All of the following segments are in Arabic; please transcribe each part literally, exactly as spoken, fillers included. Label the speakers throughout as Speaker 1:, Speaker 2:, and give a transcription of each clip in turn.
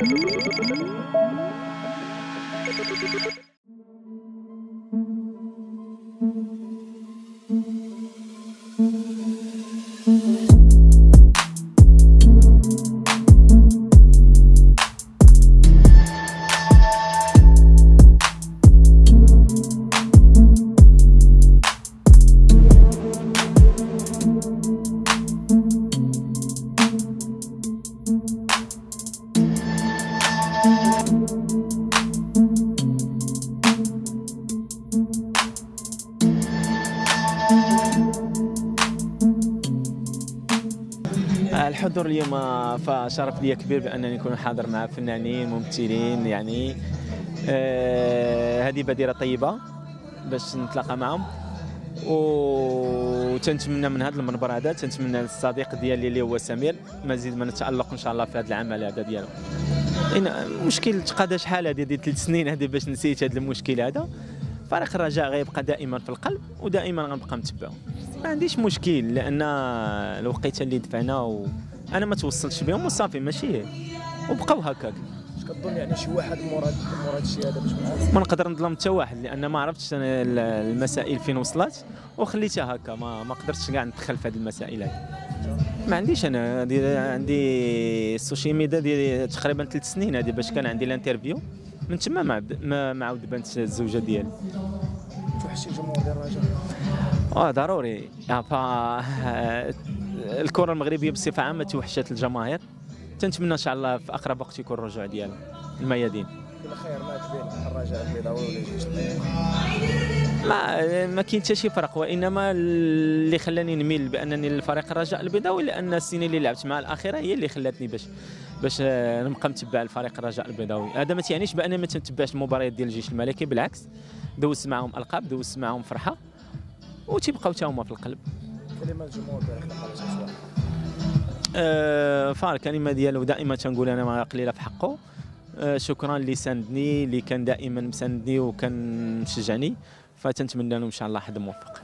Speaker 1: الحضور اليوم فشرف لي كبير بانني نكون حاضر مع فنانين ممثلين، يعني آه هذه بديره طيبه باش نتلاقى معهم، وتنتمنى من هذا المنبر هذا تنتمنى للصديق ديالي اللي هو سمير مزيد من التالق ان شاء الله في هذا العمل هذا ديالو. إن مشكل تقاد شحال هذه ديال ثلاث سنين هذه باش نسيت هذا المشكل هذا. فريق الرجاء غيبقى دائما في القلب ودائما غنبقى متبعه، ما عنديش مشكل لان الوقيته اللي دفعنا و... انا ما توصلتش بهم وصافي ماشي وبقاو هكاك.
Speaker 2: اش كظن يعني شي واحد مورا مورا هادشي هذا باش
Speaker 1: ما نقدر نظلم حتى واحد لان ما عرفتش انا المسائل فين وصلت وخليتها هكا، ما ما قدرتش كاع ندخل في هذه المسائل هذه. ما عنديش انا دي عندي السوشيال ميديا ديالي تقريبا ثلاث سنين هذه باش كان عندي الانترفيو من تما مع ما مع عاود بنت الزوجه ديالي.
Speaker 2: توحشتي الجمهور ديال الرجاء؟
Speaker 1: اه ضروري، ف الكره المغربيه بصفه عامه توحشت الجماهير، تنتمنى ان شاء الله في اقرب وقت يكون الرجوع ديال الميادين.
Speaker 2: كل خير مات بين الرجاء البيضاوي والجيش البيضاوي؟
Speaker 1: ما ما كاين حتى شي فرق، وانما اللي خلاني نميل بانني للفريق الرجاء البيضاوي لان السنين اللي لعبت مع الاخيره هي اللي خلاتني باش باش نبقى متبع الفريق الرجاء البيضاوي. هذا ما تعنيش بانني ما تنتبعش المباريات ديال الجيش الملكي، بالعكس دوزت معهم القاب، دوزت معهم فرحه وتيبقاو حتى هما في القلب.
Speaker 2: كلمه الجمهور ديالك لقالت اسوا؟
Speaker 1: أه فالكلمه ديالو دائما تنقول انا ما قليله في حقه. أه شكرا اللي ساندني، اللي كان دائما مساندني وكان مشجعني، فتنتمنى له ان شاء الله حظ موفق.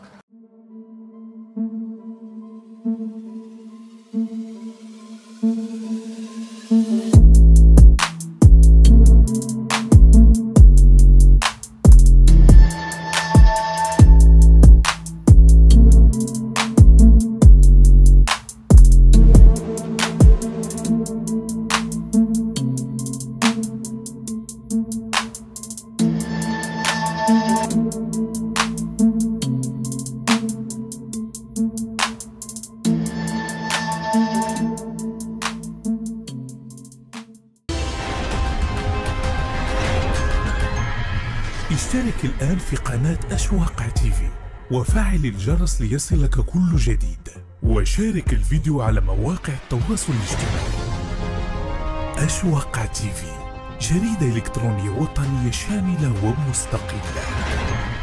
Speaker 3: اشترك الآن في قناة أشواق تيفي وفعل الجرس ليصلك كل جديد، وشارك الفيديو على مواقع التواصل الاجتماعي. أشواق تيفي، جريدة إلكترونية وطنية شاملة ومستقلة.